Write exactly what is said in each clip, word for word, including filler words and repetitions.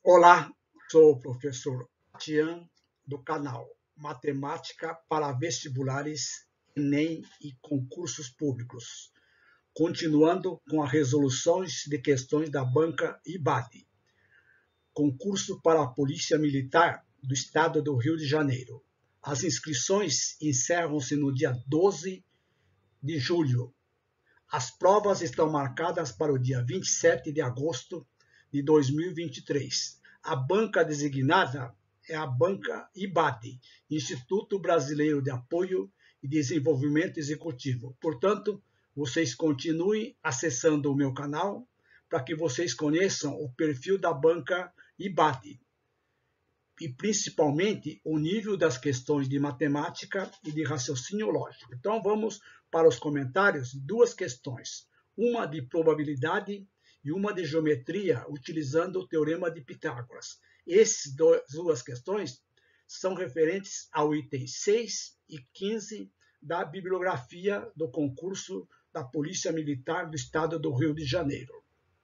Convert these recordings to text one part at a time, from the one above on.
Olá, sou o professor Tian do canal Matemática para Vestibulares, Enem e Concursos Públicos, continuando com as resoluções de questões da banca I B A D, concurso para a Polícia Militar do Estado do Rio de Janeiro. As inscrições encerram-se no dia doze de julho. As provas estão marcadas para o dia vinte e sete de agosto de dois mil e vinte e três. A banca designada é a banca I B A D, Instituto Brasileiro de Apoio e Desenvolvimento Executivo. Portanto, vocês continuem acessando o meu canal para que vocês conheçam o perfil da banca I B A D e principalmente o nível das questões de matemática e de raciocínio lógico. Então vamos para os comentários, duas questões, uma de probabilidade e uma de geometria, utilizando o teorema de Pitágoras. Essas duas questões são referentes ao item seis e quinze da bibliografia do concurso da Polícia Militar do Estado do Rio de Janeiro.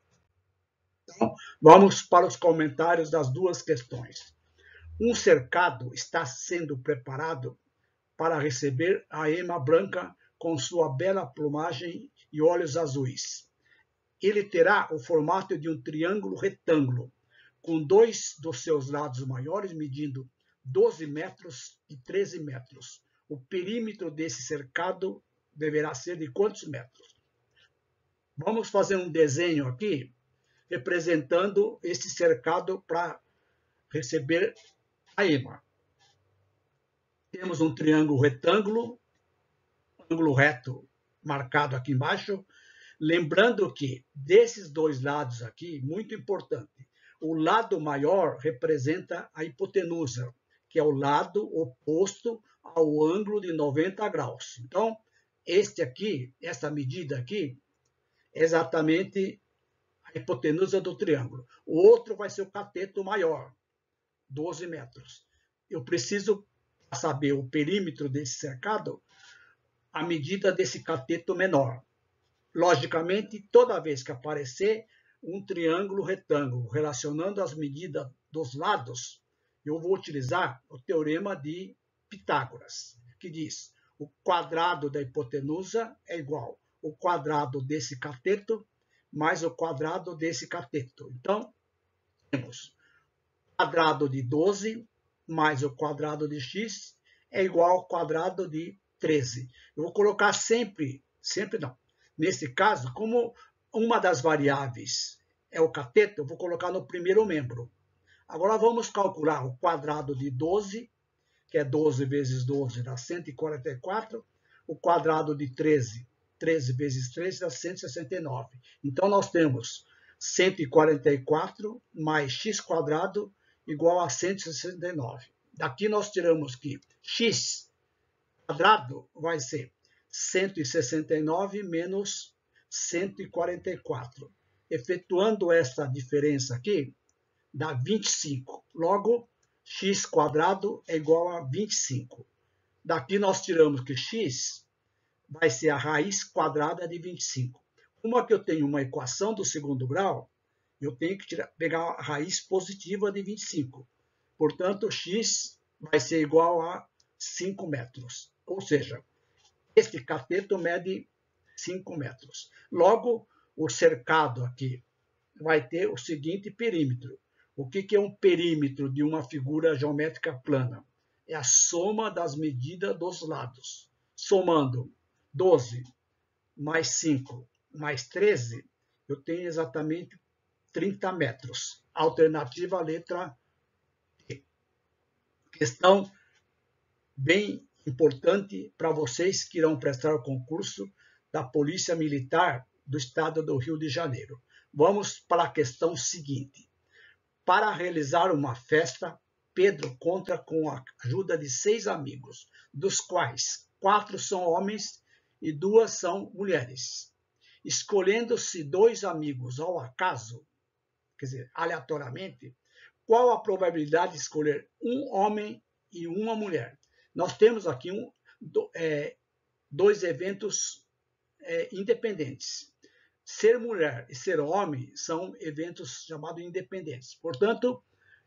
Então, vamos para os comentários das duas questões. Um cercado está sendo preparado para receber a ema branca com sua bela plumagem e olhos azuis. Ele terá o formato de um triângulo retângulo, com dois dos seus lados maiores medindo doze metros e treze metros. O perímetro desse cercado deverá ser de quantos metros? Vamos fazer um desenho aqui, representando esse cercado para receber a ema. Temos um triângulo retângulo, um ângulo reto marcado aqui embaixo. Lembrando que desses dois lados aqui, muito importante, o lado maior representa a hipotenusa, que é o lado oposto ao ângulo de noventa graus. Então, este aqui, essa medida aqui, é exatamente a hipotenusa do triângulo. O outro vai ser o cateto maior, doze metros. Eu preciso saber o perímetro desse cercado, a medida desse cateto menor. Logicamente, toda vez que aparecer um triângulo retângulo relacionando as medidas dos lados, eu vou utilizar o teorema de Pitágoras, que diz o quadrado da hipotenusa é igual ao quadrado desse cateto mais o quadrado desse cateto. Então, temos o quadrado de doze mais o quadrado de x é igual ao quadrado de treze. Eu vou colocar sempre, sempre não. Nesse caso, como uma das variáveis é o cateto, eu vou colocar no primeiro membro. Agora vamos calcular o quadrado de doze, que é doze vezes doze dá cento e quarenta e quatro, o quadrado de treze, treze vezes treze dá cento e sessenta e nove. Então nós temos cento e quarenta e quatro mais x quadrado igual a cento e sessenta e nove. Daqui nós tiramos que x quadrado vai ser cento e sessenta e nove menos cento e quarenta e quatro. Efetuando essa diferença aqui, dá vinte e cinco. Logo, x quadrado é igual a vinte e cinco. Daqui nós tiramos que x vai ser a raiz quadrada de vinte e cinco. Como aqui eu tenho uma equação do segundo grau, eu tenho que tirar, pegar a raiz positiva de vinte e cinco. Portanto, x vai ser igual a cinco metros. Ou seja, este cateto mede cinco metros. Logo, o cercado aqui vai ter o seguinte perímetro. O que é um perímetro de uma figura geométrica plana? É a soma das medidas dos lados. Somando doze mais cinco mais treze, eu tenho exatamente trinta metros. Alternativa letra D. Questão bem importante para vocês que irão prestar o concurso da Polícia Militar do Estado do Rio de Janeiro. Vamos para a questão seguinte. Para realizar uma festa, Pedro conta com a ajuda de seis amigos, dos quais quatro são homens e duas são mulheres. Escolhendo-se dois amigos ao acaso, quer dizer, aleatoriamente, qual a probabilidade de escolher um homem e uma mulher? Nós temos aqui um, do, é, dois eventos é, independentes. Ser mulher e ser homem são eventos chamados independentes. Portanto,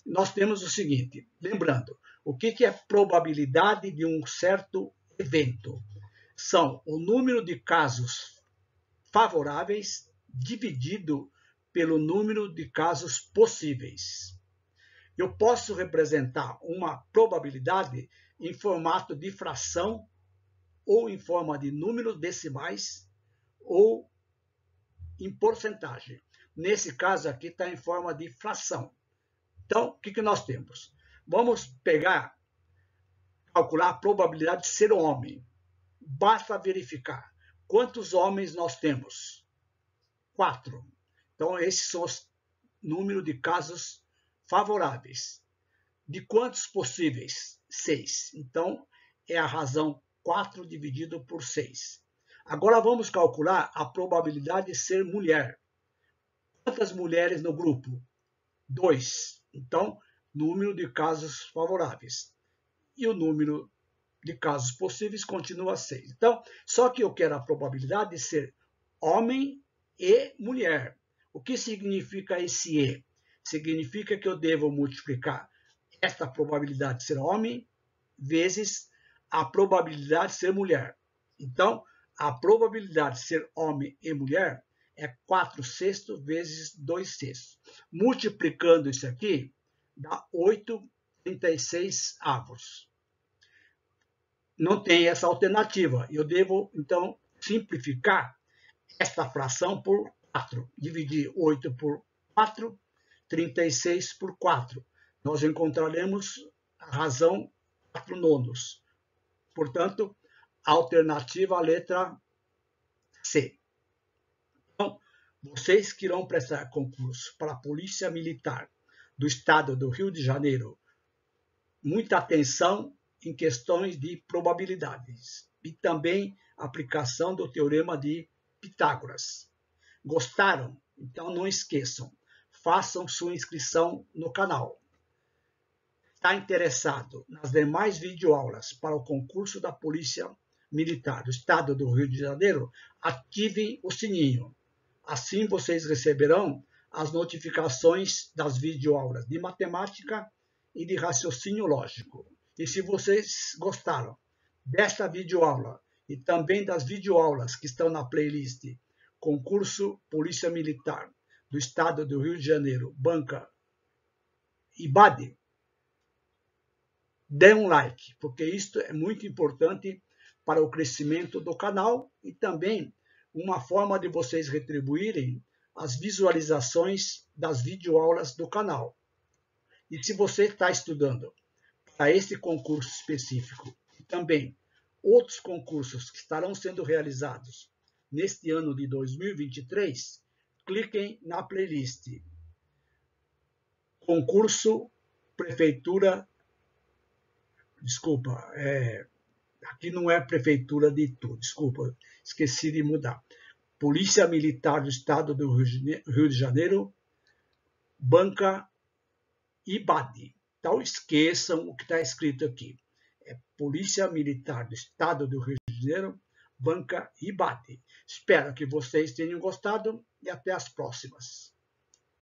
nós temos o seguinte, lembrando, o que, que é probabilidade de um certo evento? São o número de casos favoráveis dividido pelo número de casos possíveis. Eu posso representar uma probabilidade em formato de fração ou em forma de números decimais ou em porcentagem. Nesse caso aqui está em forma de fração. Então, o que, que nós temos? Vamos pegar, calcular a probabilidade de ser homem. Basta verificar quantos homens nós temos. Quatro. Então, esses são os números de casos favoráveis. De quantos possíveis? Seis. Então, é a razão quatro dividido por seis. Agora, vamos calcular a probabilidade de ser mulher. Quantas mulheres no grupo? Dois. Então, número de casos favoráveis. E o número de casos possíveis continua seis. Então, só que eu quero a probabilidade de ser homem e mulher. O que significa esse E? Significa que eu devo multiplicar esta probabilidade de ser homem vezes a probabilidade de ser mulher. Então, a probabilidade de ser homem e mulher é quatro sextos vezes dois sextos. Multiplicando isso aqui, dá oito vírgula trinta e seis avos. Não tem essa alternativa. Eu devo, então, simplificar esta fração por quatro. Dividir oito por quatro, trinta e seis por quatro. Nós encontraremos a razão quatro nonos. Portanto, a alternativa, a letra C. Então, vocês que irão prestar concurso para a Polícia Militar do Estado do Rio de Janeiro, muita atenção em questões de probabilidades e também aplicação do Teorema de Pitágoras. Gostaram? Então não esqueçam, façam sua inscrição no canal. Está interessado nas demais videoaulas para o concurso da Polícia Militar do Estado do Rio de Janeiro? Ativem o sininho. Assim vocês receberão as notificações das videoaulas de matemática e de raciocínio lógico. E se vocês gostaram desta videoaula e também das videoaulas que estão na playlist Concurso Polícia Militar do Estado do Rio de Janeiro, Banca I B A D, dê um like, porque isto é muito importante para o crescimento do canal e também uma forma de vocês retribuírem as visualizações das videoaulas do canal. E se você está estudando para este concurso específico e também outros concursos que estarão sendo realizados neste ano de dois mil e vinte e três, cliquem na playlist Concurso Prefeitura, desculpa, é, aqui não é Prefeitura de Itu, desculpa, esqueci de mudar. Polícia Militar do Estado do Rio de Janeiro, Banca I B A D. Então, esqueçam o que está escrito aqui. É Polícia Militar do Estado do Rio de Janeiro, Banca I B A D. Espero que vocês tenham gostado e até as próximas.